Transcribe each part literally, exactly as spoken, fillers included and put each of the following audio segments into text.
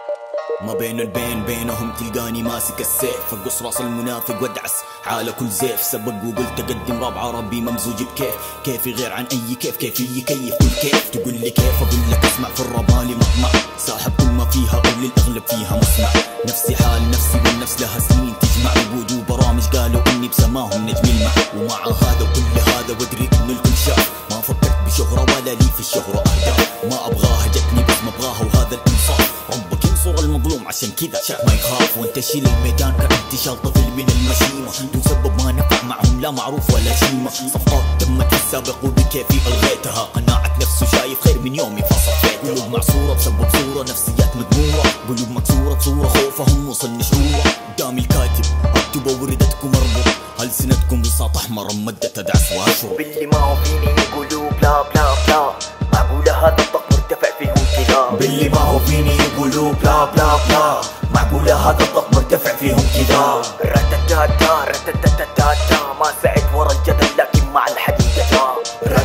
ما بين البين بينهم تلقاني ماسك السيف، فقص راس المنافق وادعس حال كل زيف. سبق وقلت اقدم راب عربي ممزوج بكيف، كيفي غير عن اي كيف، كيفي يكيف كل كيف. تقول لي كيف اقول لك اسمع، في الربالي مطمع ساحب كل ما فيها او للاغلب فيها مسمع. نفسي حال نفسي والنفس لها سنين تجمع، وجود وبرامج قالوا اني بسماهم نجم المع. ومع هذا وكل هذا وادري ان الكل شاف، ما فكرت بشهرة ولا لي في الشهرة اهداف. ما ابغاها جتني بس ما ابغاها وهذا الانصاف. ربك ينصر المظلوم عشان كذا شاف ما يخاف، وانت شيل الميدان كانتشال طفل من المشيمة. دون سبب ما نفع معهم لا معروف ولا شيمة. صفقات تمت في السابق وبكيفي الغيتها، قناعة نفسه شايف خير من يومي فصفيتها. قلوب معصورة بسبب صورة، نفسيات مدمورة، قلوب مكسورة بصورة خوفهم وصل نشورة. قدامي الكاتب اكتب وردتكم اربط، ألسنتكم بساط احمر مدة ادعس واشرب. باللي ما هو فيني يقولوا بلا بلا بلا، معقولة هذا الضغط مرتفع فيهم كذا. باللي ما هو فيني يقولوا بلا بلا بلا، معقولة هذا الضغط مرتفع فيهم كذا. رتتاتا رتتتاتا ما سعد ورا الجدل لكن مع الحقيقة جاء.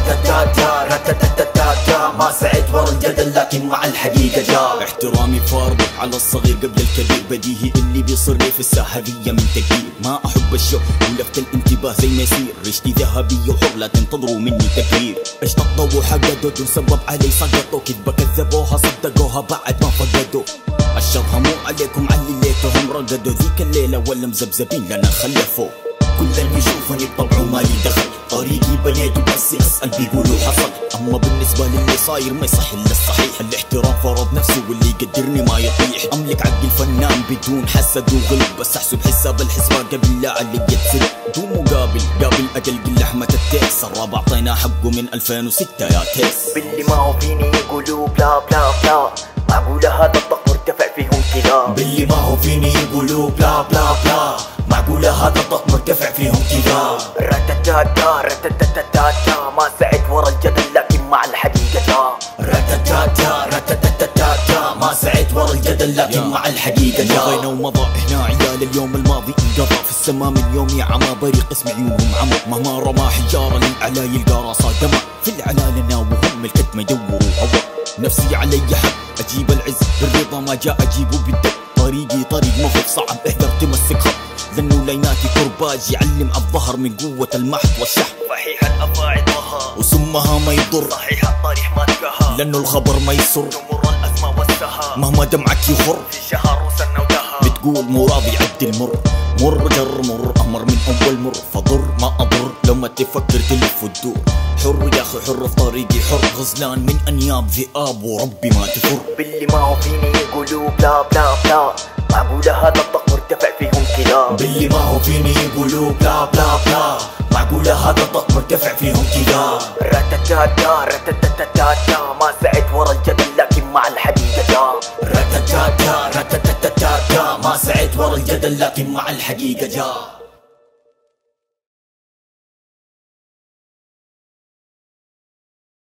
رتتاتا رتتتاتا ما سعد ورا الجدل لكن مع الحقيقة جاء. احترامي فرض على الصغير قبل الكبير، بديهي اللي بيصير لي في الساحة ذي من تقدير. ما احب الشو ولفت الانتباه زي ما يصير، رشتي ذهبية وحر لا تنتظروا مني تكبير. اشتطوا وحقدوا تنسبب علي سقطوا، كذبة كذبوها صدقوها بعد ما فقدوا. الشر مو عليكم عليتهم رقدوا، ذيك الليلة ولا مزبزبين لنا خلفوا. كل اللي يشوفني بطبعه مالي دخل، طريقي بنيته بس اسأل بيقولوا حصل. اما بالنسبة للي صاير ما يصح الا الصحيح، الاحترام فرض نفسه واللي يقدرني ما يطيح. املك عقل الفنان بدون حسد وغلب، بس احسب حساب الحسبان قبل لا علي يتسد. دون مقابل قابل اقلقل لحمة التيس، الراب اعطينا حقه من ألفين وستة يا تيس. باللي ما هو فيني يقولوا بلا بلا بلا، معقولة هذا الضغط مرتفع فيهم كذا. باللي ما هو فيني يقولوا بلا بلا بلا، معقولة هذا الضغط مرتفع فيهم كذا. رتتاتا رتتتاتا ما سعد ورا الجدل لكن مع الحقيقة جاء. رتتاتا رتتتاتا ما سعد ورا الجدل لكن مع الحقيقة جاء. مضينا ومضى هنا عيال اليوم الماضي انقضى، في السماء من يوم يا عما بريق اسم عيونهم عمى. مهما رمى حجارة للأعلى يلقى راسها دمى، في العلا لنا وهم الكتمة يدوروا هوا. نفسي علي حق اجيب العز بالرضا، ما جاء اجيبه بالدق. طريقي طريق مخف صعب اهدر تمسك خط، لانه ليناتي كرباج يعلم عالظهر من قوة المحط والشح. صحيح الافاعي ضها وسمها ما يضر، صحيح الطريح ما تقهى، لانه الخبر ما يسر. تمر الازمة والسها مهما دمعك يخر، في شهر وسنة ودها. بتقول مو راضي يعدي المر، مر جر مر امر من اول مر. فضر ما اضر لو ما تفكر تلف وتدور. حر يا اخي حر في طريقي حر، غزلان من انياب ذئاب وربي ما تفر. باللي ما هو فيني يقولوا بلا بلا بلا، معقولة هذا الضغط مرتفع فيهم كذا. باللي ما هو فيني يقولوا بلا بلا بلا، معقولة هذا الضغط مرتفع فيهم كذا. رتتاتا رتتتاتا ما سعد ورا الجدل لكن مع الحقيقة جاء. رتتاتا رتتتاتا ما سعد ورا الجدل لكن مع الحقيقة جاء.